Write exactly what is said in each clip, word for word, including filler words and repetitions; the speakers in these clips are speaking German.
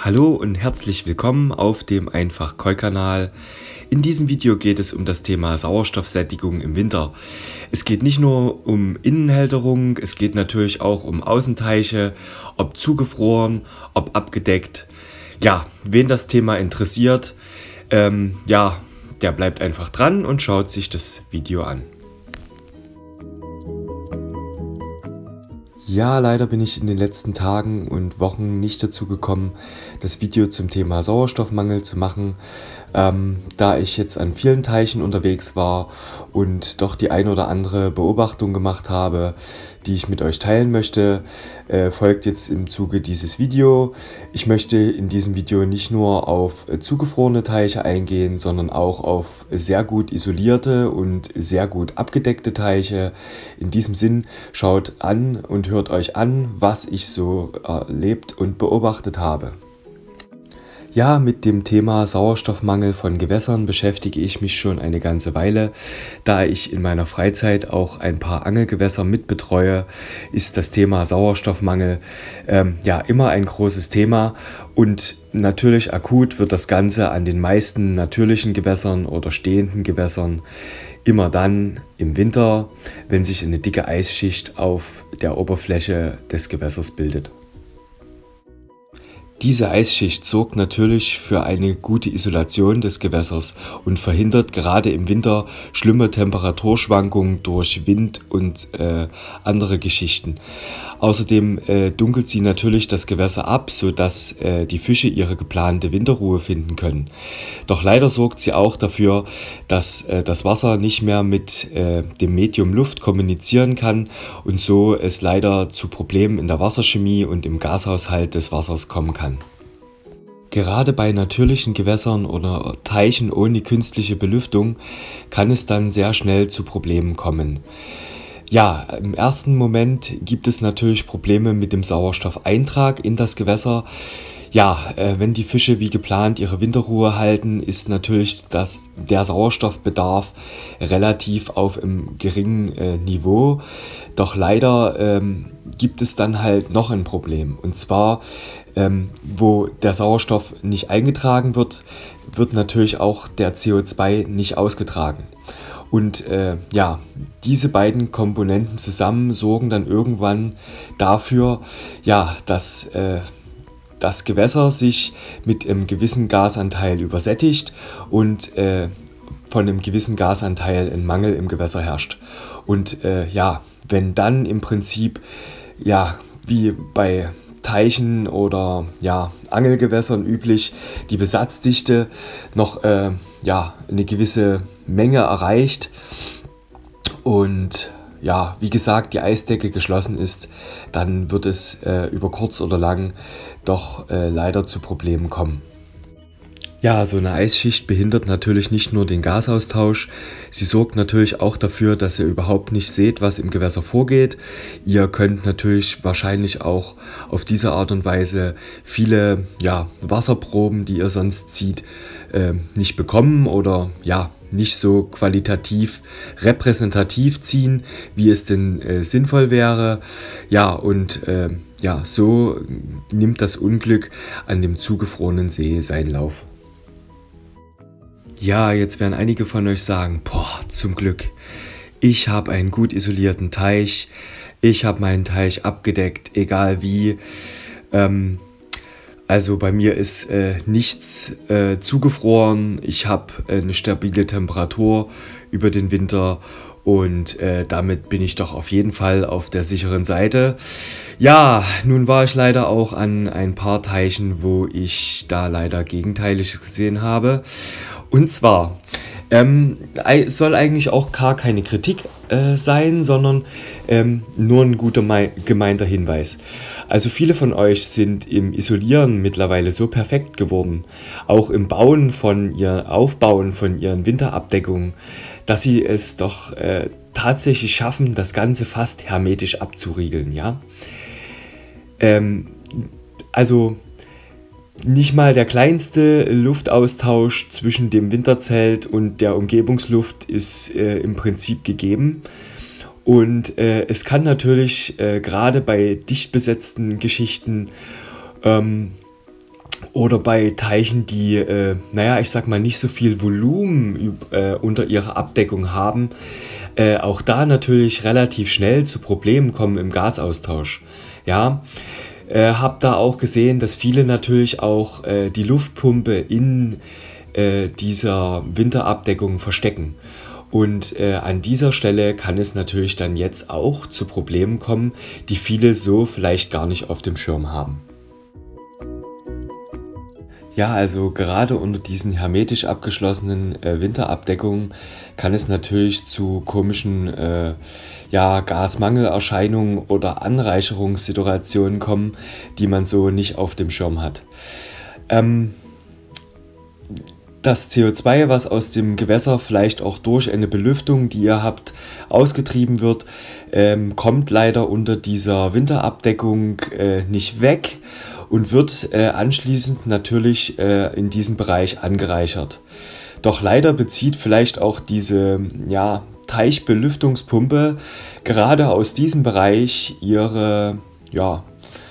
Hallo und herzlich willkommen auf dem Einfach Koi-Kanal. In diesem Video geht es um das Thema Sauerstoffsättigung im Winter. Es geht nicht nur um Innenhälterung, es geht natürlich auch um Außenteiche, ob zugefroren, ob abgedeckt. Ja, wen das Thema interessiert, ähm, ja, der bleibt einfach dran und schaut sich das Video an. Ja, leider bin ich in den letzten Tagen und Wochen nicht dazu gekommen, das Video zum Thema Sauerstoffmangel zu machen, ähm, da ich jetzt an vielen Teichen unterwegs war und doch die ein oder andere Beobachtung gemacht habe, die ich mit euch teilen möchte, äh, folgt jetzt im Zuge dieses Video. Ich möchte in diesem Video nicht nur auf äh, zugefrorene Teiche eingehen, sondern auch auf sehr gut isolierte und sehr gut abgedeckte Teiche. In diesem Sinn, schaut an und hört euch an, was ich so erlebt und beobachtet habe. Ja, mit dem Thema Sauerstoffmangel von Gewässern beschäftige ich mich schon eine ganze Weile. Da ich in meiner Freizeit auch ein paar Angelgewässer mitbetreue, ist das Thema Sauerstoffmangel ähm, ja immer ein großes Thema. Und natürlich akut wird das Ganze an den meisten natürlichen Gewässern oder stehenden Gewässern immer dann im Winter, wenn sich eine dicke Eisschicht auf der Oberfläche des Gewässers bildet. Diese Eisschicht sorgt natürlich für eine gute Isolation des Gewässers und verhindert gerade im Winter schlimme Temperaturschwankungen durch Wind und äh, andere Geschichten. Außerdem äh, dunkelt sie natürlich das Gewässer ab, sodass äh, die Fische ihre geplante Winterruhe finden können. Doch leider sorgt sie auch dafür, dass äh, das Wasser nicht mehr mit äh, dem Medium Luft kommunizieren kann und so es leider zu Problemen in der Wasserchemie und im Gashaushalt des Wassers kommen kann. Gerade bei natürlichen Gewässern oder Teichen ohne künstliche Belüftung kann es dann sehr schnell zu Problemen kommen. Ja, im ersten Moment gibt es natürlich Probleme mit dem Sauerstoffeintrag in das Gewässer. Ja, äh, wenn die Fische wie geplant ihre Winterruhe halten, ist natürlich das, der Sauerstoffbedarf relativ auf einem geringen äh, Niveau. Doch leider ähm, gibt es dann halt noch ein Problem. Und zwar, ähm, wo der Sauerstoff nicht eingetragen wird, wird natürlich auch der C O zwei nicht ausgetragen. Und äh, ja, diese beiden Komponenten zusammen sorgen dann irgendwann dafür, ja, dass äh, das Gewässer sich mit einem gewissen Gasanteil übersättigt und äh, von einem gewissen Gasanteil ein Mangel im Gewässer herrscht. Und äh, ja, wenn dann im Prinzip, ja, wie bei Teichen oder ja, Angelgewässern üblich, die Besatzdichte noch äh, ja, eine gewisse Menge erreicht und ja, wie gesagt, die Eisdecke geschlossen ist, dann wird es äh, über kurz oder lang doch äh, leider zu Problemen kommen. Ja, so eine Eisschicht behindert natürlich nicht nur den Gasaustausch, sie sorgt natürlich auch dafür, dass ihr überhaupt nicht seht, was im Gewässer vorgeht. Ihr könnt natürlich wahrscheinlich auch auf diese Art und Weise viele ja, Wasserproben, die ihr sonst zieht, äh, nicht bekommen oder ja, nicht so qualitativ repräsentativ ziehen, wie es denn äh, sinnvoll wäre. Ja, und äh, ja, so nimmt das Unglück an dem zugefrorenen See seinen Lauf. Ja, jetzt werden einige von euch sagen, boah, zum Glück, ich habe einen gut isolierten Teich, ich habe meinen Teich abgedeckt, egal wie. Ähm, also bei mir ist äh, nichts äh, zugefroren, ich habe eine stabile Temperatur über den Winter und äh, damit bin ich doch auf jeden Fall auf der sicheren Seite. Ja, nun war ich leider auch an ein paar Teichen, wo ich da leider Gegenteiliges gesehen habe. Und zwar ähm, soll eigentlich auch gar keine Kritik äh, sein, sondern ähm, nur ein guter gemeinter Hinweis. Also viele von euch sind im Isolieren mittlerweile so perfekt geworden, auch im Bauen von ihr, Aufbauen von ihren Winterabdeckungen, dass sie es doch äh, tatsächlich schaffen, das Ganze fast hermetisch abzuriegeln. Ja? Ähm, also nicht mal der kleinste Luftaustausch zwischen dem Winterzelt und der Umgebungsluft ist äh, im Prinzip gegeben. Und äh, es kann natürlich äh, gerade bei dicht besetzten Geschichten ähm, Oder bei Teichen, die, äh, naja, ich sag mal, nicht so viel Volumen äh, unter ihrer Abdeckung haben, äh, auch da natürlich relativ schnell zu Problemen kommen im Gasaustausch. Ja, äh, hab da auch gesehen, dass viele natürlich auch äh, die Luftpumpe in äh, dieser Winterabdeckung verstecken. Und äh, an dieser Stelle kann es natürlich dann jetzt auch zu Problemen kommen, die viele so vielleicht gar nicht auf dem Schirm haben. Ja, also gerade unter diesen hermetisch abgeschlossenen äh, Winterabdeckungen kann es natürlich zu komischen äh, ja, Gasmangelerscheinungen oder Anreicherungssituationen kommen, die man so nicht auf dem Schirm hat. Ähm, Das C O zwei, was aus dem Gewässer vielleicht auch durch eine Belüftung, die ihr habt, ausgetrieben wird, ähm, kommt leider unter dieser Winterabdeckung äh, nicht weg und wird äh, anschließend natürlich äh, in diesem Bereich angereichert. Doch leider bezieht vielleicht auch diese ja, Teichbelüftungspumpe gerade aus diesem Bereich ihre ja,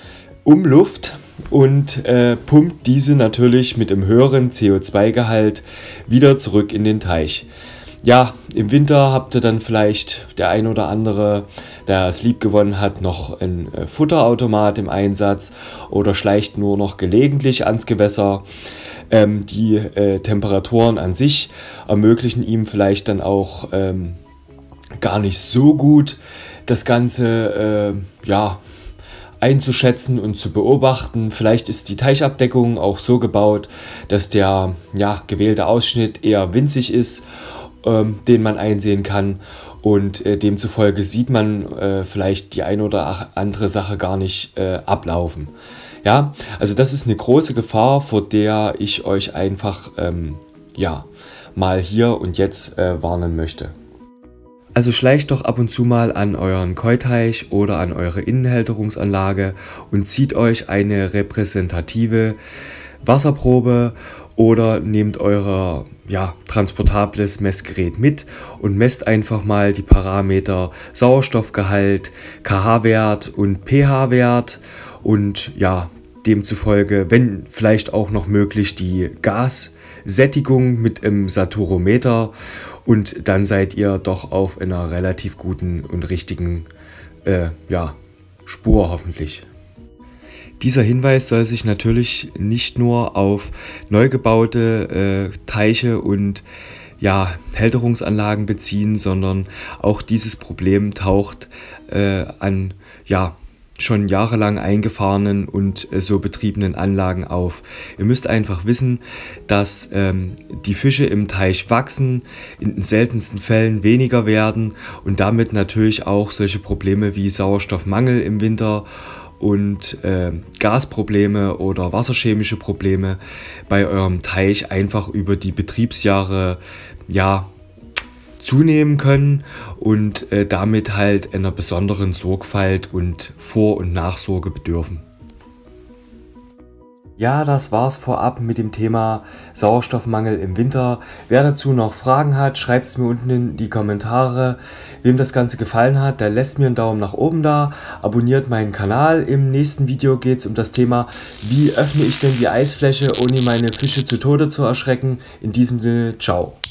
Umluft und äh, pumpt diese natürlich mit dem höheren C O zwei Gehalt wieder zurück in den Teich. Ja, im Winter habt ihr dann vielleicht der ein oder andere, der es lieb gewonnen hat, noch ein äh, Futterautomat im Einsatz oder schleicht nur noch gelegentlich ans Gewässer. Ähm, die äh, Temperaturen an sich ermöglichen ihm vielleicht dann auch ähm, gar nicht so gut das Ganze äh, ja, einzuschätzen und zu beobachten. Vielleicht ist die Teichabdeckung auch so gebaut, dass der ja, gewählte Ausschnitt eher winzig ist, ähm, den man einsehen kann, und äh, demzufolge sieht man äh, vielleicht die ein oder andere Sache gar nicht äh, ablaufen. Ja, also das ist eine große Gefahr, vor der ich euch einfach ähm, ja, mal hier und jetzt äh, warnen möchte. Also schleicht doch ab und zu mal an euren Keuteich oder an eure Innenhälterungsanlage und zieht euch eine repräsentative Wasserprobe oder nehmt euer ja, transportables Messgerät mit und messt einfach mal die Parameter Sauerstoffgehalt, pH-Wert und pH-Wert und ja, demzufolge, wenn vielleicht auch noch möglich, die Gassättigung mit dem Saturometer, und dann seid ihr doch auf einer relativ guten und richtigen äh, ja, Spur hoffentlich. Dieser Hinweis soll sich natürlich nicht nur auf neu gebaute äh, Teiche und ja, Hälterungsanlagen beziehen, sondern auch dieses Problem taucht äh, an ja, schon jahrelang eingefahrenen und äh, so betriebenen Anlagen auf. Ihr müsst einfach wissen, dass ähm, die Fische im Teich wachsen, in den seltensten Fällen weniger werden und damit natürlich auch solche Probleme wie Sauerstoffmangel im Winter und äh, Gasprobleme oder wasserchemische Probleme bei eurem Teich einfach über die Betriebsjahre ja, zunehmen können und äh, damit halt einer besonderen Sorgfalt und Vor- und Nachsorge bedürfen. Ja, das war's vorab mit dem Thema Sauerstoffmangel im Winter. Wer dazu noch Fragen hat, schreibt es mir unten in die Kommentare. Wem das Ganze gefallen hat, der lässt mir einen Daumen nach oben da, abonniert meinen Kanal. Im nächsten Video geht es um das Thema, wie öffne ich denn die Eisfläche, ohne meine Fische zu Tode zu erschrecken. In diesem Sinne, ciao.